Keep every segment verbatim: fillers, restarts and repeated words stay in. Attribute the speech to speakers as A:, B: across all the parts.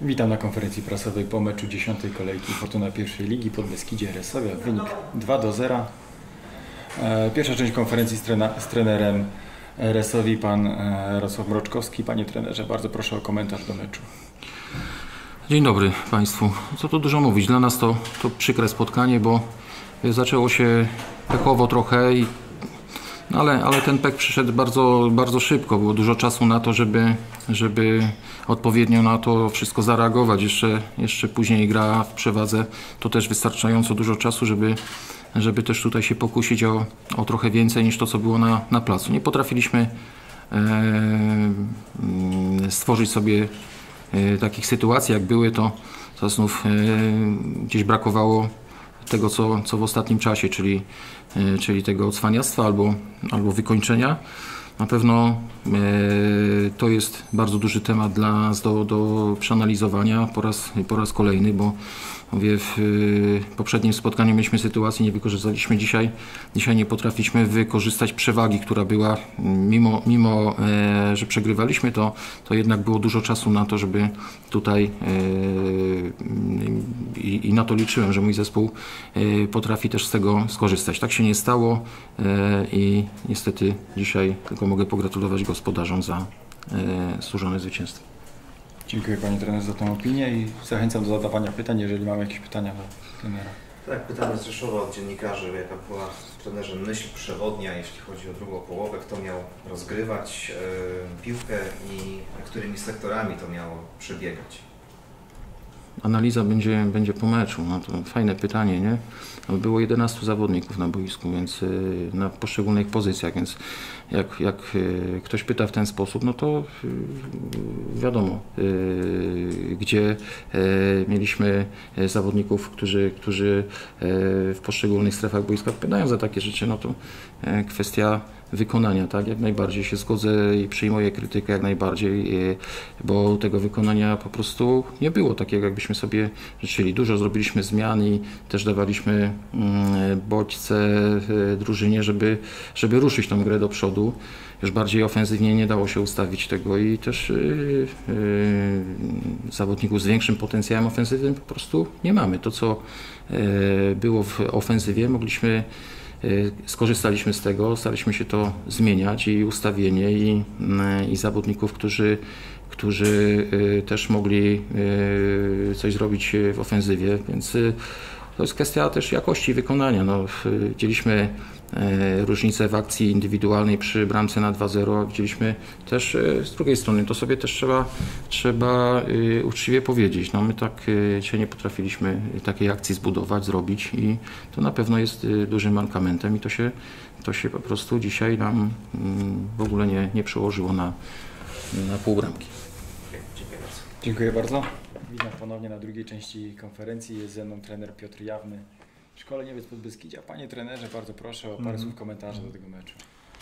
A: Witam na konferencji prasowej po meczu dziesiątej kolejki Fortuna pierwszej ligi Podbeskidzie Resowia. Wynik dwa do zera. Pierwsza część konferencji z, trena, z trenerem Resowi, pan Jarosław Mroczkowski. Panie trenerze, bardzo proszę o komentarz do meczu.
B: Dzień dobry Państwu. Co tu dużo mówić, dla nas to, to przykre spotkanie, bo zaczęło się pechowo trochę, i, no ale, ale ten pech przyszedł bardzo, bardzo szybko. Było dużo czasu na to, żeby, żeby odpowiednio na to wszystko zareagować. Jeszcze, jeszcze później gra w przewadze, to też wystarczająco dużo czasu, żeby, żeby też tutaj się pokusić o, o trochę więcej niż to, co było na, na placu. Nie potrafiliśmy e, stworzyć sobie e, takich sytuacji, jak były, to, to znów e, gdzieś brakowało tego, co, co w ostatnim czasie, czyli, e, czyli tego cwaniactwa albo, albo wykończenia. Na pewno e, to jest bardzo duży temat dla nas do, do przeanalizowania po raz, po raz kolejny, bo mówię, w e, poprzednim spotkaniu mieliśmy sytuację, nie wykorzystaliśmy dzisiaj. Dzisiaj nie potrafiliśmy wykorzystać przewagi, która była, mimo, mimo e, że przegrywaliśmy, to, to jednak było dużo czasu na to, żeby tutaj e, i, i na to liczyłem, że mój zespół e, potrafi też z tego skorzystać. Tak się nie stało e, i niestety dzisiaj tylko mogę pogratulować gospodarzom za e, służone zwycięstwo.
A: Dziękuję panie trenerze za tę opinię i zachęcam do zadawania pytań, jeżeli mamy jakieś pytania do trenera.
C: Tak, pytanie z Rzeszowa od dziennikarzy, jaka była w trenerze myśl przewodnia, jeśli chodzi o drugą połowę, kto miał rozgrywać e, piłkę i którymi sektorami to miało przebiegać?
B: Analiza będzie, będzie po meczu. No to fajne pytanie, nie? Było jedenastu zawodników na boisku, więc y, na poszczególnych pozycjach, więc jak, jak y, ktoś pyta w ten sposób, no to y, wiadomo, y, gdzie y, mieliśmy zawodników, którzy, którzy y, w poszczególnych strefach boiska odpowiadają za takie rzeczy, no to y, kwestia wykonania, tak? Jak najbardziej się zgodzę i przyjmuję krytykę jak najbardziej, bo tego wykonania po prostu nie było takiego, jakbyśmy sobie życzyli. Dużo zrobiliśmy zmian i też dawaliśmy bodźce drużynie, żeby, żeby ruszyć tą grę do przodu. Już bardziej ofensywnie nie dało się ustawić tego i też yy, yy, zawodników z większym potencjałem ofensywnym po prostu nie mamy. To, co yy, było w ofensywie, mogliśmy skorzystaliśmy z tego, staraliśmy się to zmieniać i ustawienie i, i zawodników, którzy, którzy też mogli coś zrobić w ofensywie, więc to jest kwestia też jakości wykonania. No, widzieliśmy różnicę w akcji indywidualnej przy bramce na dwa zero, widzieliśmy też z drugiej strony, to sobie też trzeba, trzeba uczciwie powiedzieć. No, my tak dzisiaj nie potrafiliśmy takiej akcji zbudować, zrobić i to na pewno jest dużym mankamentem i to się, to się po prostu dzisiaj nam w ogóle nie, nie przełożyło na, na pół bramki.
C: Dziękuję bardzo.
A: Dziękuję bardzo. Witam ponownie na drugiej części konferencji. Jest ze mną trener Piotr Jawny, szkoleniowiec Podbeskidzia. Panie trenerze, bardzo proszę o parę mm. słów komentarza do tego meczu.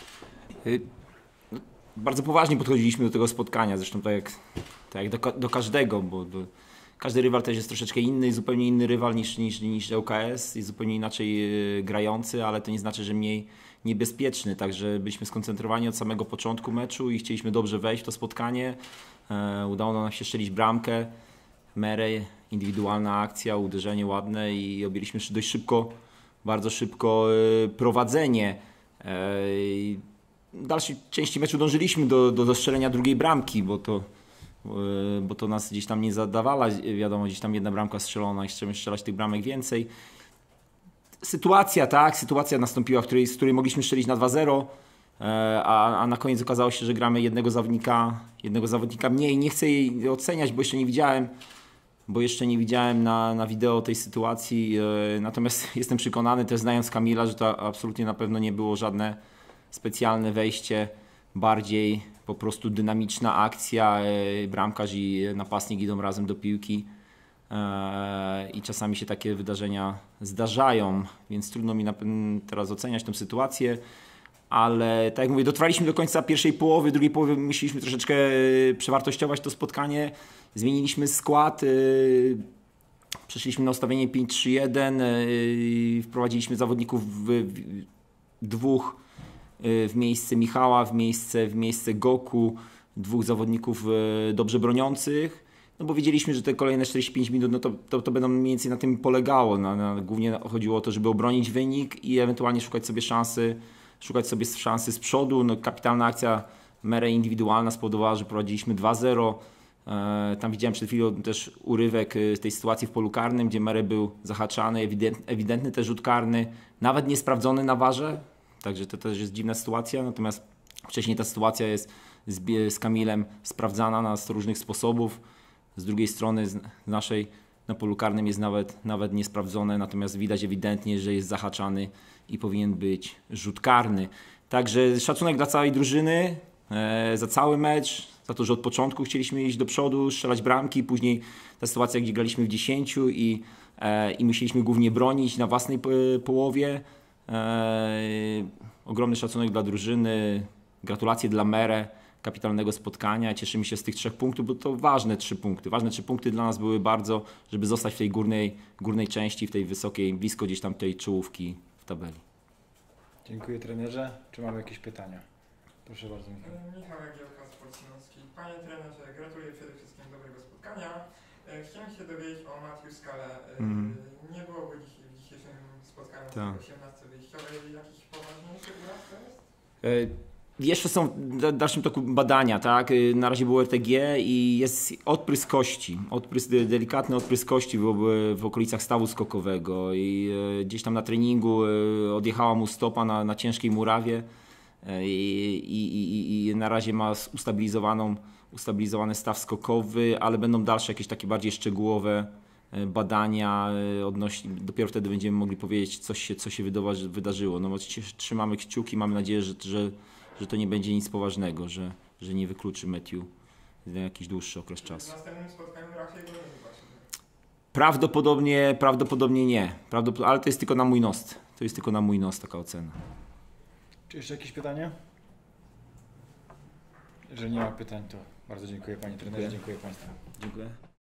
D: Bardzo poważnie podchodziliśmy do tego spotkania, zresztą tak jak, tak jak do, do każdego, bo do, każdy rywal też jest troszeczkę inny, zupełnie inny rywal niż, niż, niż L K S, jest zupełnie inaczej grający, ale to nie znaczy, że mniej niebezpieczny, także byliśmy skoncentrowani od samego początku meczu i chcieliśmy dobrze wejść w to spotkanie. E, udało nam się strzelić bramkę, Merej, indywidualna akcja, uderzenie ładne i objęliśmy dość szybko, bardzo szybko e, prowadzenie. E, w dalszej części meczu dążyliśmy do, do, do strzelenia drugiej bramki, bo to, e, bo to nas gdzieś tam nie zadawala, wiadomo, gdzieś tam jedna bramka strzelona i chcemy strzelać tych bramek więcej. Sytuacja, tak, sytuacja nastąpiła, w której, z której mogliśmy strzelić na dwa zero, a, a na koniec okazało się, że gramy jednego zawodnika, jednego zawodnika mniej. Nie chcę jej oceniać, bo jeszcze nie widziałem, bo jeszcze nie widziałem na, na wideo tej sytuacji, natomiast jestem przekonany, też znając Kamila, że to absolutnie na pewno nie było żadne specjalne wejście, bardziej po prostu dynamiczna akcja, bramkarz i napastnik idą razem do piłki. I czasami się takie wydarzenia zdarzają, więc trudno mi teraz oceniać tę sytuację, ale tak jak mówię, dotrwaliśmy do końca pierwszej połowy, drugiej połowy myśleliśmy troszeczkę przewartościować to spotkanie, zmieniliśmy skład, przeszliśmy na ustawienie pięć trzy jeden, wprowadziliśmy zawodników w, w, dwóch w miejsce Michała, w miejsce, w miejsce Goku, dwóch zawodników dobrze broniących. no bo wiedzieliśmy, że te kolejne czterdzieści pięć minut, no to, to, to będą mniej więcej na tym polegało. Na, na, głównie chodziło o to, żeby obronić wynik i ewentualnie szukać sobie szansy, szukać sobie szansy z przodu. No, kapitalna akcja Mere indywidualna spowodowała, że prowadziliśmy dwa zero. E, tam widziałem przed chwilą też urywek z tej sytuacji w polu karnym, gdzie Mere był zahaczany, ewident, ewidentny też rzut karny, nawet nie sprawdzony na warze, także to też jest dziwna sytuacja, natomiast wcześniej ta sytuacja jest z, z Kamilem sprawdzana na sto różnych sposobów. Z drugiej strony z naszej na polu karnym jest nawet, nawet niesprawdzone, natomiast widać ewidentnie, że jest zahaczany i powinien być rzut karny. Także szacunek dla całej drużyny, e, za cały mecz, za to, że od początku chcieliśmy iść do przodu, strzelać bramki, później ta sytuacja, gdzie graliśmy w dziesięciu i, e, i musieliśmy głównie bronić na własnej połowie. E, ogromny szacunek dla drużyny, gratulacje dla Mere, kapitalnego spotkania. Cieszymy się z tych trzech punktów, bo to ważne trzy punkty. Ważne trzy punkty dla nas były bardzo, żeby zostać w tej górnej, górnej części, w tej wysokiej, blisko gdzieś tam tej czołówki w tabeli.
A: Dziękuję trenerze. Czy mamy jakieś pytania? Proszę bardzo, Michał.
E: Michał Jagiełka, Sport Śląski. Panie trenerze, gratuluję przede wszystkim dobrego spotkania. Chciałem się dowiedzieć o Matthew Skale. Mm. Nie było go dziś, w dzisiejszym spotkaniu
D: tak.
E: w osiemnastce wyjściowej. Jakiś poważniejszy uraz to jest?
D: E Jeszcze są w dalszym toku badania, tak? Na razie było R T G i jest odprysk kości, odprysk, delikatny odprysk kości w, w okolicach stawu skokowego i e, gdzieś tam na treningu e, odjechała mu stopa na, na ciężkiej murawie e, i, i, i na razie ma ustabilizowaną, ustabilizowany staw skokowy, ale będą dalsze jakieś takie bardziej szczegółowe badania odnośnie, dopiero wtedy będziemy mogli powiedzieć, co się, co się wydarzyło. No, trzymamy kciuki, mamy nadzieję, że, że że to nie będzie nic poważnego, że, że nie wykluczy Matthew na jakiś dłuższy okres czasu.
E: W następnym spotkaniu raczej go nie zobaczymy.
D: Prawdopodobnie, prawdopodobnie nie, Prawdopod- ale to jest tylko na mój nos. To jest tylko na mój nos taka ocena.
A: Czy jeszcze jakieś pytania? Jeżeli nie ma pytań, to bardzo dziękuję Panie trenerze, dziękuję, dziękuję Państwu.
D: Dziękuję.